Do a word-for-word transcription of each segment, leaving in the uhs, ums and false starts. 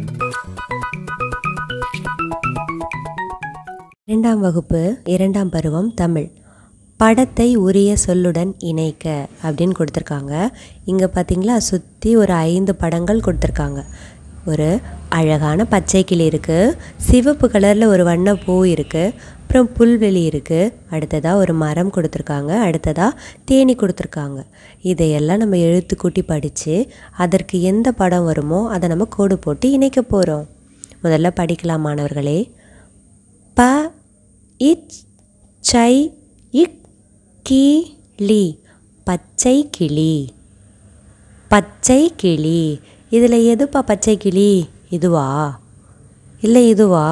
இரண்டாம் வகுப்பு இரண்டாம் பருவம் தமிழ். படத்தை உரிய சொல்லுடன் இணைக்க அப்படின்னு கொடுத்துருக்காங்க. இங்கே பார்த்தீங்களா, சுற்றி ஒரு ஐந்து படங்கள் கொடுத்துருக்காங்க. ஒரு அழகான பச்சை கிளி இருக்குது, சிவப்பு கலரில் ஒரு வண்ணப்பூ இருக்குது, அப்புறம் புல்வெளி இருக்குது, அடுத்ததாக ஒரு மரம் கொடுத்துருக்காங்க, அடுத்ததாக தேனி கொடுத்துருக்காங்க. இதையெல்லாம் நம்ம எழுத்து கூட்டி படித்து அதற்கு எந்த படம் வருமோ அதை நம்ம கோடு போட்டு இணைக்க போகிறோம். முதல்ல படிக்கலாம் மாணவர்களே. ப இச் சை இக் கிளி, பச்சை கிளி. பச்சை கிளி. இதில் எதுப்பா பச்சை கிளி? இதுவா இல்லை இதுவா?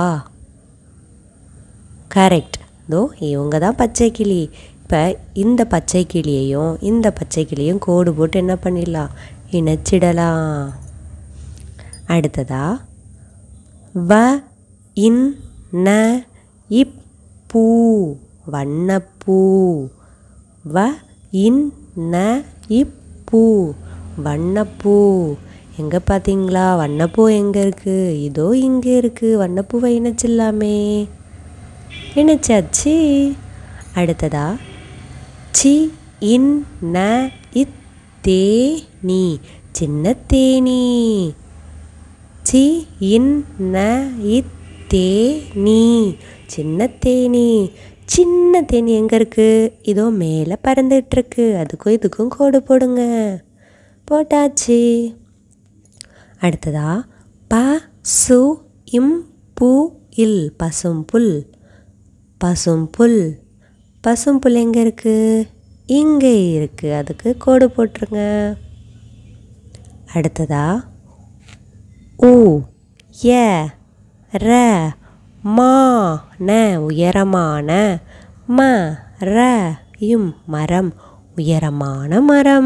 கரெக்ட், இதோ இவங்க தான் பச்சை கிளி. இப்போ இந்த பச்சை கிளியையும் இந்த பச்சை கிளியும் கோடு போட்டு என்ன பண்ணிடலாம், இணைச்சிடலாம். அடுத்ததா வ இன் ந இப் பூ, வண்ணப்பூ. வ இன் ந இப் பூ, வண்ணப்பூ. எங்கே பார்த்தீங்களா, வண்ணப்பூ எங்கே இருக்குது? இதோ இங்கே இருக்குது. வண்ணப்பூவை இணைச்சிடலாமே. இணைச்சாச்சு. அடுத்ததா சி இன் ந இத் தேனி, சின்ன தேனி. சி இன் ந இத் தேனி, சின்ன தேனி. சின்ன தேனி எங்கே இருக்குது? இதோ மேலே பறந்துட்டுருக்கு. அதுக்கும் இதுக்கும் கோடு போடுங்க. போட்டாச்சு. அடுத்ததா ப சு இம் பு இல், பசும்புல். பசும்புல். பசும்புல் எங்கே இருக்குது? இங்கே இருக்குது. அதுக்கு கோடு போட்டுருங்க. அடுத்ததா உ ய ர மா ந, உயரமான. ம ர இம், மரம். உயரமான மரம்.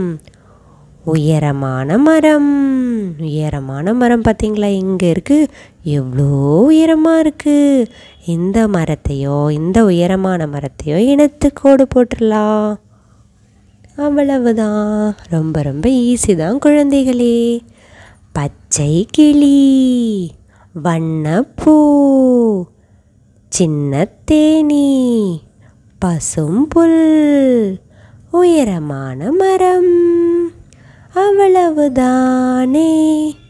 உயரமான மரம். உயரமான மரம் பார்த்தீங்களா, இங்கே இருக்குது. எவ்வளோ உயரமாக இருக்குது. இந்த மரத்தையோ இந்த உயரமான மரத்தையோ இணைத்து கோடு போட்டுடலாம். அவ்வளவுதான். ரொம்ப ரொம்ப ஈஸி தான் குழந்தைகளே. பச்சை கிளி, வண்ணப்பூ, சின்ன தேனி, பசும்புல், உயரமான மரம். அவ்வளவுதானே.